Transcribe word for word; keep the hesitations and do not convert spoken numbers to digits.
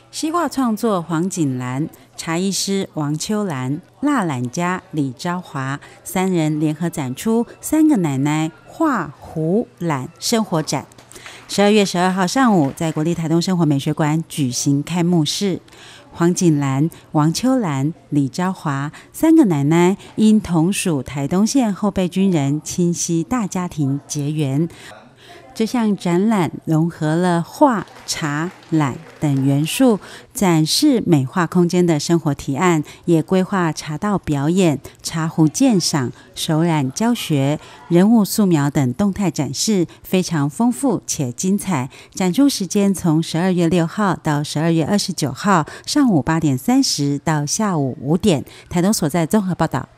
西画创作黄锦兰、茶艺师王秋兰、蜡染家李昭华三人联合展出三个奶奶画胡染生活展。十二月十二号上午，在国立台东生活美学馆举行开幕式。黄锦兰、王秋兰、李昭华三个奶奶因同属台东县后备军人亲戚大家庭结缘。这项展览融合了画、茶、染等元素，展示美化空间的生活提案，也规划茶道表演、茶壶鉴赏、手染教学、人物素描等动态展示，非常丰富且精彩。展出时间从十二月六号到十二月二十九号，上午八点三十到下午五点。台东所在综合报道。